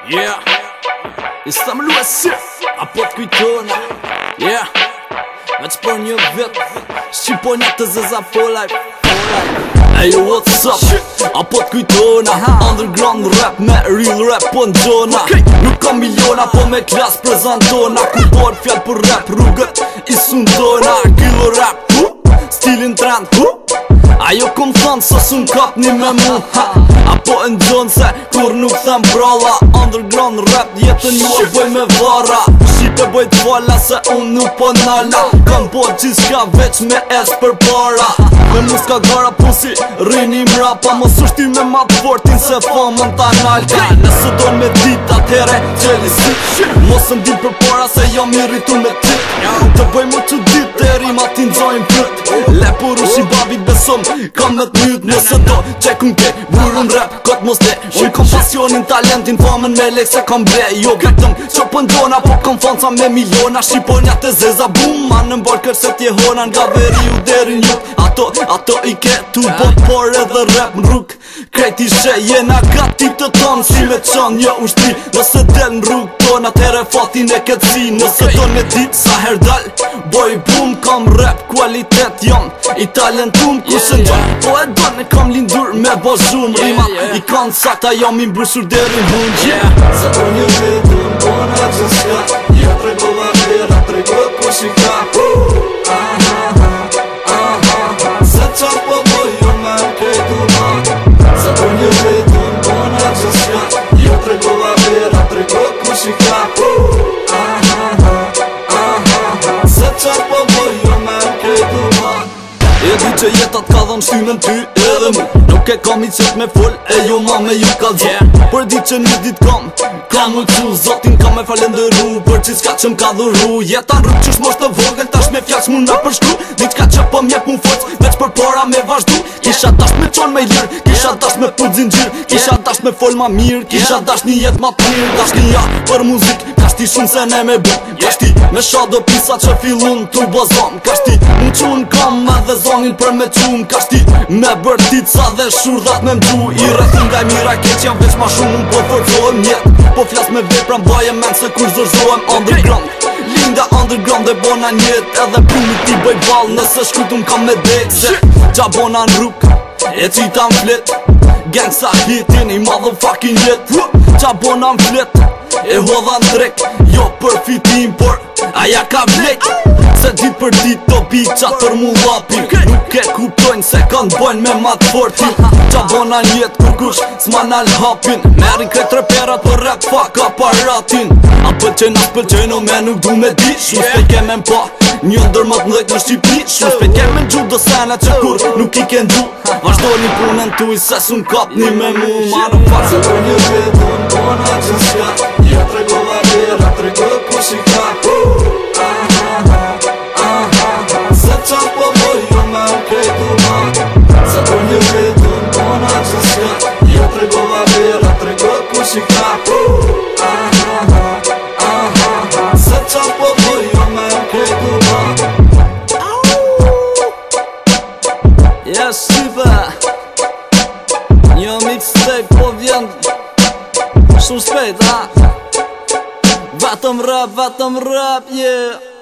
Yeah, jesta më luë si apo t'kujtona. Yeah, me që për një vit Shqiponi të zeza folaj. Ejo what's up, apo t'kujtona. Underground rap me real rap po n'gjona. Nuk kam miliona po me klas prezentona. Ku bërë fjall për rap rrugët i sundona. Kilo rap, stilin trend, ajo kom thënë sa sun kapni me mu. Apo e n'gjonë se kur nuk them bralla. Underground rap jetën ju e boj me vara. Shqipe boj t'falla se unë nuk po nala. Kam po gjithka veç me es për para. Me mu s'ka gara pusi rini mrapa. Mos ushti me ma t'fortin se famën ta nalka. Nëse do me dit atere qeli si mos m'dil për para se jam i rritu me ti. Të bëj mu që dit e rima ti n'zojnë pët. Le por ushi babit besom kam me t'myt. Nëse do që kun ke burën rap kot mos te. Unë kom pasionin, talentin, famën me lek se kam bre. Jo vetëm që pëndona po kom fanca me miliona. Shqiponja të zeza bum ma në mbarë kërse t'jehona. Nga veri u deri njut ato i ke tu bot por edhe rap n'rrug. Krejt ishe jena gati të tonë si me qan një ushtri. Nëse del n'rrug ton atere fatin e këtë si. Nëse do në dit sa her dal boj bum kam rap kualitet jam i talentum kusën gjon. Po e do në kam lindur me bazhum. Rima i kanë sa ta jam i mbrushur deri n'hund. Sa do një vetëm bona gjithka. Ja tregova vera, tregova ku si ka. Se qa po bojo me kejtu ma. Sa do një vetëm bona gjithka. Ja tregova vera, tregova ku si ka. Se qa po bojo me kejtu ma. E di që jetat ka dhëm shtymen ty edhe mu. Nuk e kam i qet me fol e jo ma me ju ka zë. Për di që një dit kam u qu zotin kam me falenderu. Për që s'ka që m'ka dhuru. Jeta në rrug qysh mosh të vogël tash me fjall s'mun na përshkru. Diçka që po m'jep mu forc veç për para me vazhdu. Kisha dash me qon me lirë, kisha dash me put zinxhir. Kisha dash me fol ma mirë, kisha dash një jet ma t'mirë. Dash një ja për muzik, kashti shumë se ne me bu. Kashti me shado pisa që fillun t'u bazon. Kashti m'qun kam edhe zonin për me qun. Kashti me bërtica dhe shurdhat me mdu. I rrethin nga i mira keq jam veç ma shumë. Unë po forcohem jet, po flas me vepra m'baje men se kur zërzohem. Underground, linda underground dhe bona njet. Edhe punit ti bëj ball nëse shkutun kam me dek. Se qa bona n'rrug, e qita m'flet. Gangsta hitin i motherfucking jet. Qa bona m'flet, e hodha n'drek. Jo për fitim, por aja ka vlek. Se dit për dit të biqa tër mu lapin. Nuk e kuptojnë se kanë bojnë me matë fortin. Qa bona njet kur kush s'ma nal hapin. Merin kret reperat për rap fuck aparatin. A pëlqen as pëlqen o me nuk du me di. Shumë s'pejt keme m'pa një ndër më t'mdhejt në Shqipni. Shumë s'pejt keme n'gju do sene që kur nuk i ken du. Vazhdojni punën tuj se s'un kapni me mu. Ma në pak se do një vetëm bona gjithka. Ja tregova vera, tregova ku si ka. Se qa po bojo me kejtu ma. Sa do një vetëm bona gjithka. Ja tregova vera, tregova ku si ka. Se qa po bojo me kejtu ma. Yes, shqipe një mixtape po vjen shumë shpejt, ha. Vetëm rap, yeah.